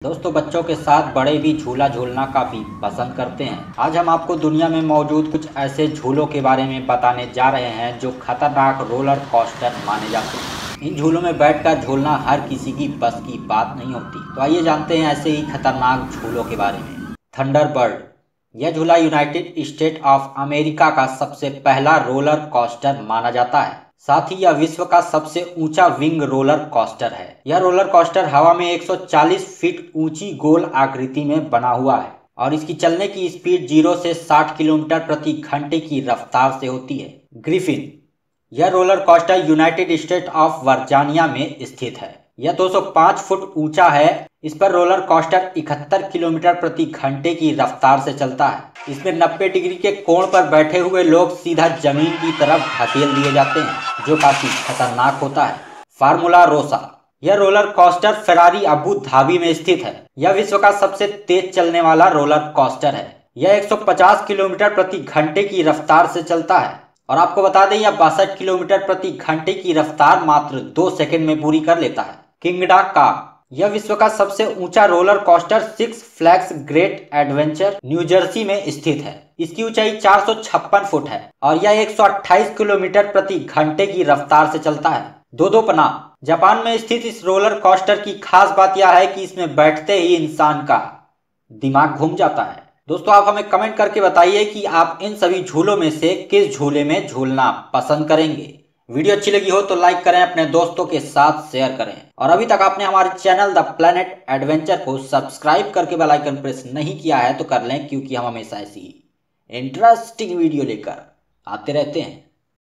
दोस्तों, बच्चों के साथ बड़े भी झूला झूलना काफी पसंद करते हैं। आज हम आपको दुनिया में मौजूद कुछ ऐसे झूलों के बारे में बताने जा रहे हैं जो खतरनाक रोलर कोस्टर माने जाते हैं। इन झूलों में बैठकर झूलना हर किसी की बस की बात नहीं होती। तो आइए जानते हैं ऐसे ही खतरनाक झूलों के बारे में। थंडरबर्ड, यह झूला यूनाइटेड स्टेट ऑफ अमेरिका का सबसे पहला रोलर कोस्टर माना जाता है। साथ ही यह विश्व का सबसे ऊंचा विंग रोलर कोस्टर है। यह रोलर कोस्टर हवा में 140 फीट ऊंची गोल आकृति में बना हुआ है और इसकी चलने की स्पीड 0 से 60 किलोमीटर प्रति घंटे की रफ्तार से होती है। ग्रिफिन, यह roller coaster United State of Virginia में स्थित है। यह 205 फुट ऊंचा है। इस पर रोलर कोस्टर 71 किलोमीटर प्रति घंटे की रफ्तार से चलता है। इसमें 90 डिग्री के कोण पर बैठे हुए लोग सीधा जमीन की तरफ धकेल दिए जाते हैं, जो काफी खतरनाक होता है। फार्मूला रोसा, यह roller coaster Ferrari Abu Dhabi में स्थित है। यह विश्व का सबसे तेज चलने वाला रोलर कोस्टर है। यह 150 किलोमीटर प्रति घंटे की रफ्तार से चलता है और आपको बता दें, यह 62 किलोमीटर प्रति घंटे की रफ्तार मात्र 2 सेकंड में पूरी कर लेता है। किंगडा का, यह विश्व का सबसे ऊंचा roller coaster Six Flags Great Adventure New Jersey में स्थित है। इसकी ऊंचाई 456 फुट है और यह 128 किलोमीटर प्रति घंटे की रफ्तार से चलता है। दोदोपना, जापान में स्थित इस रोलर कोस्टर की खास बात यह है कि इसमें बैठते ही इंसान का दिमाग घूम जाता है। दोस्तों, आप हमें कमेंट करके बताइए कि आप इन सभी झूलों में से किस झूले में झूलना पसंद करेंगे। वीडियो अच्छी लगी हो तो लाइक करें, अपने दोस्तों के साथ शेयर करें और अभी तक आपने हमारे चैनल द प्लैनेट एडवेंचर को सब्सक्राइब करके बेल आइकन प्रेस नहीं किया है तो कर लें, क्योंकि हम हमेशा ऐसी इंटरेस्टिंग वीडियो लेकर आते रहते हैं।